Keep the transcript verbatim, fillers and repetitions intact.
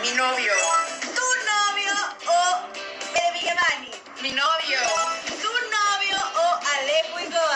Mi novio. Tu novio o Baby Giovanni. Mi novio. Tu novio o Alejo y Gold.